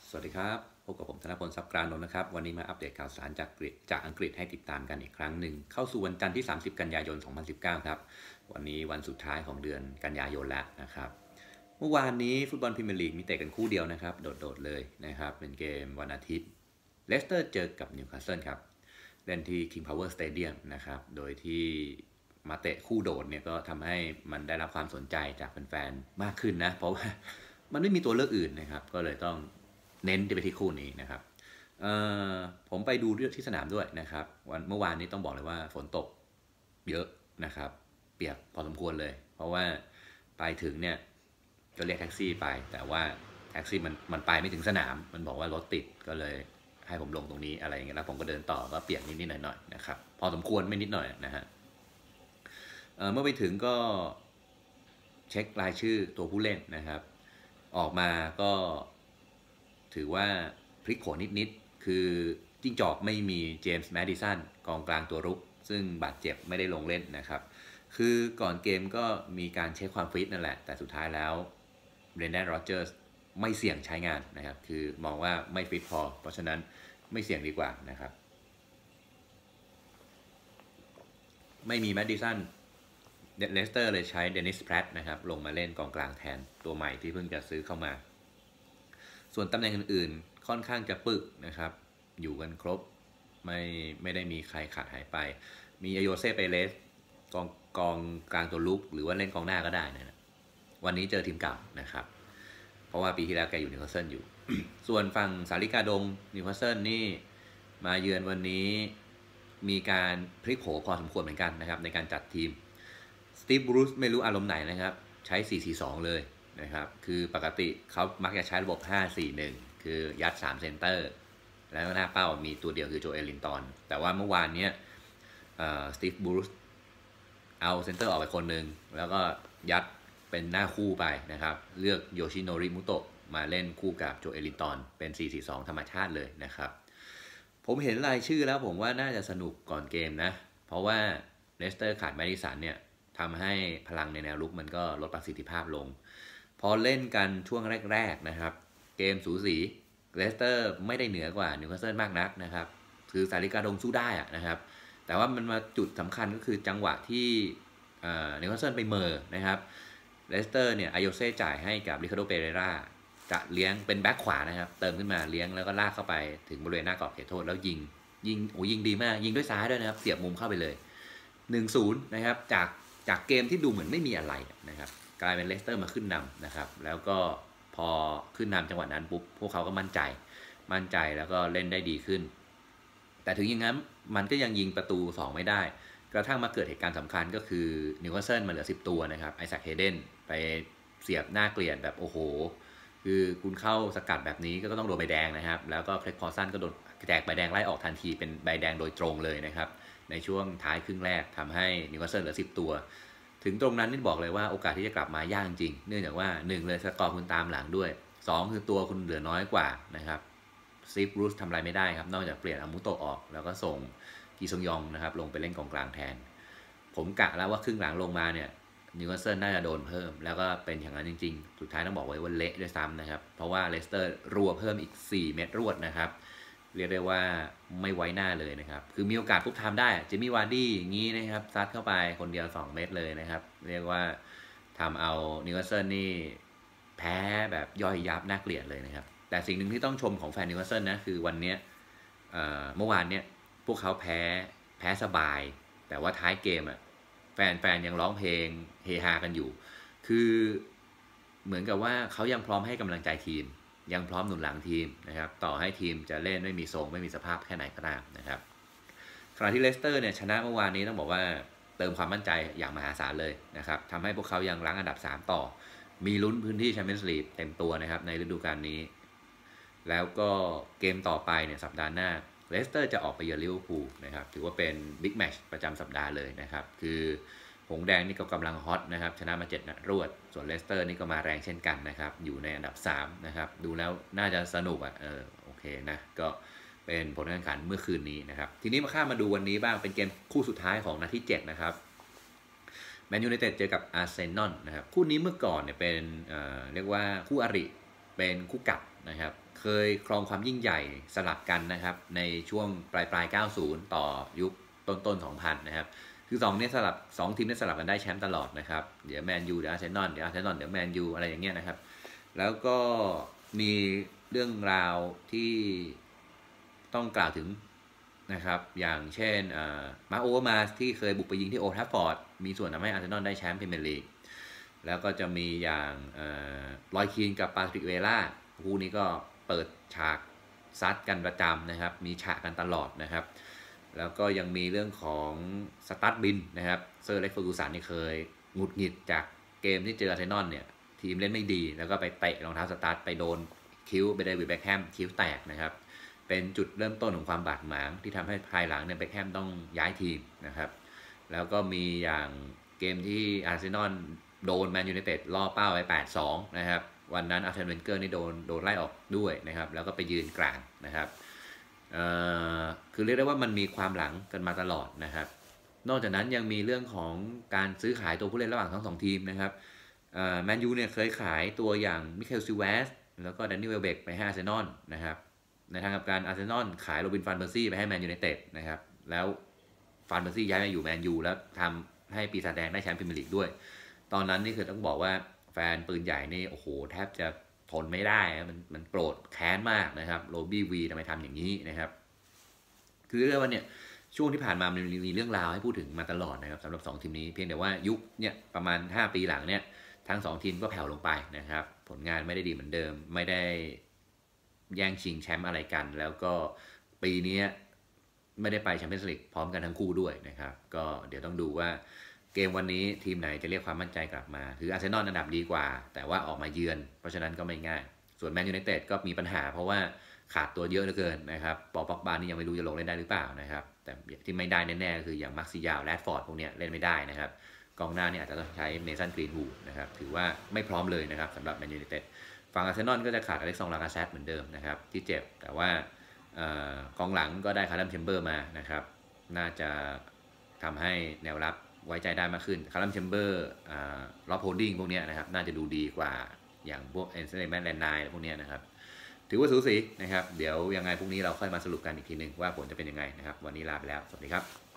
สวัสดีครับพบกับผมธนพล ทรัพย์กรานนท์นะครับวันนี้มาอัปเดตข่าวสารจากอังกฤษให้ติดตามกันอีกครั้งหนึ่งเข้าสู่วันจันทร์ที่30กันยายน2019ครับวันนี้วันสุดท้ายของเดือนกันยายนแล้วนะครับเมื่อวานนี้ฟุตบอลพรีเมียร์ลีกมีเตะกันคู่เดียวนะครับโดดๆเลยนะครับเป็นเกมวันอาทิตย์เลสเตอร์เจอกับนิวคาสเซิลครับเล่นที่ King Power Stadium นะครับโดยที่มาเตะคู่โดดเนี่ยก็ทำให้มันได้รับความสนใจจากแฟนๆมากขึ้นนะเพราะว่ามันไม่มีตัวเลือกอื่นนะครับก็เลยต้องเน้นไปที่คู่นี้นะครับผมไปดูที่สนามด้วยนะครับเมื่อวานนี้ต้องบอกเลยว่าฝนตกเยอะนะครับเปียกพอสมควรเลยเพราะว่าไปถึงเนี่ยก็เรียกแท็กซี่ไปแต่ว่าแท็กซี่มันไปไม่ถึงสนามมันบอกว่ารถติดก็เลยให้ผมลงตรงนี้อะไรอย่างเงี้ยแล้วผมก็เดินต่อก็เปียกนิดๆหน่อยๆนะครับพอสมควรไม่นิดหน่อยนะฮะเมื่อไปถึงก็เช็ครายชื่อตัวผู้เล่นนะครับออกมาก็ถือว่าพลิกโผนิดๆคือจิ้งจอกไม่มีเจมส์แมดิสันกองกลางตัวรุกซึ่งบาดเจ็บไม่ได้ลงเล่นนะครับคือก่อนเกมก็มีการเช็คความฟิตนั่นแหละแต่สุดท้ายแล้วเบรนแดนโรเจอร์สไม่เสี่ยงใช้งานนะครับคือมองว่าไม่ฟิตพอเพราะฉะนั้นไม่เสี่ยงดีกว่านะครับไม่มีแมดิสันเลสเตอร์เลยใช้เดนิสแพรตนะครับลงมาเล่นกองกลางแทนตัวใหม่ที่เพิ่งจะซื้อเข้ามาส่วนตำแหน่งอื่นๆค่อนข้างจะปึกนะครับอยู่กันครบไม่ได้มีใครขาดหายไปมีอโยเซ่เปเรสกองกลางตัวลุกหรือว่าเล่นกองหน้าก็ได้นะวันนี้เจอทีมเก่านะครับเพราะว่าปีที่แล้วแกอยู่นิวคาสเซิลอยู่ ส่วนฝั่งสาริกาดงนิวคาสเซิลนี่มาเยือนวันนี้มีการพลิกโผพอสมควรเหมือนกันนะครับในการจัดทีมสตีฟบรูซไม่รู้อารมณ์ไหนนะครับใช้ 4-4-2 เลยนะครับคือปกติเขามักจะใช้ระบบ 5-4-1 คือยัด3เซนเตอร์แล้วหน้าเป้ามีตัวเดียวคือโจเอลินตันแต่ว่าเมื่อวานนี้สตีฟบรูซเอาเซนเตอร์ออกไปคนหนึ่งแล้วก็ยัดเป็นหน้าคู่ไปนะครับเลือกโยชิโนริมุโตะมาเล่นคู่กับโจเอลินตันเป็น 4-4-2 ธรรมชาติเลยนะครับผมเห็นรายชื่อแล้วผมว่าน่าจะสนุกก่อนเกมนะเพราะว่าเลสเตอร์ขาดแมดิสันเนี่ยทำให้พลังในแนวรุกมันก็ลดประสิทธิภาพลงพอเล่นกันช่วงแรกๆนะครับเกมสูสีเลสเตอร์ไม่ได้เหนือกว่านิวคาสเซิลมากนักนะครับคือสาริกาดงสู้ได้นะครับแต่ว่ามันมาจุดสำคัญก็คือจังหวะที่นิวคาสเซิลไปเมอนะครับเลสเตอร์เนี่ยอโยเซ่จ่ายให้กับริคาร์โดเปเรราจะเลี้ยงเป็นแบ็คขวานะครับเติมขึ้นมาเลี้ยงแล้วก็ลากเข้าไปถึงบริเวณหน้ากรอบเขตโทษแล้วยิงดีมากยิงด้วยซ้ายด้วยนะครับเสียบมุมเข้าไปเลย 1-0 นะครับจากเกมที่ดูเหมือนไม่มีอะไรนะครับกลายเป็นเลสเตอร์มาขึ้นนำนะครับแล้วก็พอขึ้นนำจังหวะนั้นปุ๊บพวกเขาก็มั่นใจแล้วก็เล่นได้ดีขึ้นแต่ถึงอย่างนั้นมันก็ยังยิงประตู2ไม่ได้กระทั่งมาเกิดเหตุการณ์สำคัญก็คือนิวคาสเซิลมันเหลือ10ตัวนะครับไอแซคเฮเดนไปเสียบหน้าเกลียดแบบโอ้โหคือคุณเข้าสกัดแบบนี้ก็ต้องโดนใบแดงนะครับแล้วก็เครกพอสันก็โดนแจกใบแดงไล่ออกทันทีเป็นใบแดงโดยตรงเลยนะครับในช่วงท้ายครึ่งแรกทำให้นิวคาสเซิลเหลือ10ตัวถึงตรงนั้นนี่บอกเลยว่าโอกาสที่จะกลับมายากจริงเนื่องจากว่า1เลยสกอร์คุณตามหลังด้วย2คือตัวคุณเหลือน้อยกว่านะครับซีฟรูสทำอะไรไม่ได้ครับนอกจากเปลี่ยนอามุโตะออกแล้วก็ส่งกีซงยองนะครับลงไปเล่นกองกลางแทนผมกะแล้วว่าครึ่งหลังลงมาเนี่ยนิวคาสเซิลน่าจะโดนเพิ่มแล้วก็เป็นอย่างนั้นจริงๆสุดท้ายต้องบอกไว้ว่าเละด้วยซ้ำนะครับเพราะว่าเลสเตอร์รัวเพิ่มอีก4เม็ดรวดนะครับเรียกได้ว่าไม่ไว้หน้าเลยนะครับคือมีโอกาสปุ๊บทำได้จิมมี่วาร์ดี้อย่างนี้นะครับซัดเข้าไปคนเดียว2เม็ดเลยนะครับเรียกว่าทำเอานิวคาสเซิลนี่แพ้แบบย่อยยับน่าเกลียดเลยนะครับแต่สิ่งหนึ่งที่ต้องชมของแฟนนิวคาสเซิลนะคือวันนี้เมื่อวานเนี้ยพวกเขาแพ้สบายแต่ว่าท้ายเกมแฟนยังร้องเพลงเฮฮากันอยู่คือเหมือนกับว่าเขายังพร้อมให้กำลังใจทีมยังพร้อมหนุนหลังทีมนะครับต่อให้ทีมจะเล่นไม่มีทรงไม่มีสภาพแค่ไหนก็ตามนะครับขณะที่เลสเตอร์เนี่ยชนะเมื่อวานนี้ต้องบอกว่าเติมความมั่นใจอย่างมหาศาลเลยนะครับทำให้พวกเขายังรั้งอันดับ3ต่อมีลุ้นพื้นที่แชมเปี้ยนส์ลีกเต็มตัวนะครับในฤดูกาลนี้แล้วก็เกมต่อไปเนี่ยสัปดาห์หน้าเลสเตอร์จะออกไปเยือนลิเวอร์พูลนะครับถือว่าเป็นบิ๊กแมตช์ประจำสัปดาห์เลยนะครับคือหงแดงนี่ก็กำลังฮอตนะครับชนะมา7นัดรวดส่วนเลสเตอร์นี่ก็มาแรงเช่นกันนะครับอยู่ในอันดับ3นะครับดูแล้วน่าจะสนุกโอเคนะก็เป็นผลการแข่งขันเมื่อคืนนี้นะครับทีนี้มาข้ามมาดูวันนี้บ้างเป็นเกมคู่สุดท้ายของนัดที่7นะครับแมนยูไนเต็ดเจอกับอาร์เซนอลนะครับคู่นี้เมื่อก่อนเนี่ยเป็นเรียกว่าคู่อริเป็นคู่กัดนะครับเคยครองความยิ่งใหญ่สลับกันนะครับในช่วงปลาย 90 ต่อยุคต้น 2000 นะครับคือ2เนี่ย2ทีมเนี่ยสลับกันได้แชมป์ตลอดนะครับเดี๋ยวแมนยูเดี๋ยวอาร์เซนอลเดี๋ยวอาร์เซนอลเดี๋ยวแมนยูอะไรอย่างเงี้ยนะครับแล้วก็มีเรื่องราวที่ต้องกล่าวถึงนะครับอย่างเช่นมาร์คโอเวอร์มาสที่เคยบุกไปยิงที่โอลด์แทราฟฟอร์ดมีส่วนทำให้อาร์เซนอลได้แชมป์พรีเมียร์ลีกแล้วก็จะมีอย่างลอยคีนกับปาทริกเวล่าคู่นี้ก็เปิดฉากซัดกันประจำนะครับมีฉากกันตลอดนะครับแล้วก็ยังมีเรื่องของสตั๊ดบินนะครับเซอร์เล็กเฟอร์กูสันนี่เคยหงุดหงิดจากเกมที่เจออาร์เซนอลเนี่ยทีมเล่นไม่ดีแล้วก็ไปเตะรองเท้าสตั๊ดไปโดนคิ้วไปได้วิดแบ็คแฮมคิ้วแตกนะครับเป็นจุดเริ่มต้นของความบาดหมางที่ทำให้ภายหลังเนี่ยแบ็คแฮมต้องย้ายทีมนะครับแล้วก็มีอย่างเกมที่อาร์เซนอลโดนแมนยูไนเต็ดล่อเป้าไป 8-2 นะครับวันนั้นอาร์เซนเวนเกอร์นี่โดนไล่ออกด้วยนะครับแล้วก็ไปยืนกลางนะครับคือเรียกได้ว่ามันมีความหลังกันมาตลอดนะครับนอกจากนั้นยังมีเรื่องของการซื้อขายตัวผู้เล่นระหว่างทั้ง2ทีมนะครับแมนยูเนี่ยเคยขายตัวอย่างมิเคลซิเวสแล้วก็แดนนี่เวลเบกไปให้อาร์เซนอลนะครับในทางกับการอาร์เซนอลขายโรบินฟานเบอร์ซี่ไปให้แมนยูไนเต็ดนะครับแล้วฟานเบอร์ซี่ย้ายมาอยู่แมนยูแล้วทำให้ปีศาจแดงได้แชมป์พรีเมียร์ลีกด้วยตอนนั้นนี่คือต้องบอกว่าแฟนปืนใหญ่นี่โอ้โหแทบจะทนไม่ได้มันโกรธแค้นมากนะครับโรบี้วีทำไมทำอย่างนี้นะครับคือเรื่องว่าเนี่ยช่วงที่ผ่านมามันมีเรื่องราวให้พูดถึงมาตลอดนะครับสำหรับ2ทีมนี้เพียงแต่ว่ายุคเนี่ยประมาณ5ปีหลังเนี่ยทั้ง2ทีมก็แผ่วลงไปนะครับผลงานไม่ได้ดีเหมือนเดิมไม่ได้แย่งชิงแชมป์อะไรกันแล้วก็ปีนี้ไม่ได้ไปแชมเปี้ยนส์ลีกพร้อมกันทั้งคู่ด้วยนะครับก็เดี๋ยวต้องดูว่าเกมวันนี้ทีมไหนจะเรียกความมั่นใจกลับมาคืออาร์เซนอลอันดับดีกว่าแต่ว่าออกมาเยือนเพราะฉะนั้นก็ไม่ง่ายส่วนแมนยูไนเต็ดก็มีปัญหาเพราะว่าขาดตัวเยอะเหลือเกินนะครับปอป็อกบานี่ยังไม่รู้จะลงเล่นได้หรือเปล่านะครับแต่ที่ไม่ได้แน่ๆคืออย่างมาร์คซิยาลแรดฟอร์ดพวกนี้เล่นไม่ได้นะครับกองหน้าเนี่ยอาจจะต้องใช้เมสันกรีนวูดนะครับถือว่าไม่พร้อมเลยนะครับสำหรับแมนยูไนเต็ดฝั่งอาร์เซนอลก็จะขาดอเล็กซองลากาเซตเหมือนเดิมนะครับที่เจ็บแต่ว่ากองหลังก็ได้คาร์ลัมเชมเบอร์มานะครับน่าจะทำให้แนวรับไว้ใจได้มากขึ้นคาร์ลัมเชมเบอร์ล็อบโฮลดิ้งพวกนี้นะครับน่าจะดูดีกว่าอย่างพวกเอ็นเซนแมนแลนไนพวกนี้นะครับถือว่าสูสีนะครับเดี๋ยวยังไงพรุ่งนี้เราค่อยมาสรุปกันอีกทีหนึ่งว่าผลจะเป็นยังไงนะครับวันนี้ลาไปแล้วสวัสดีครับ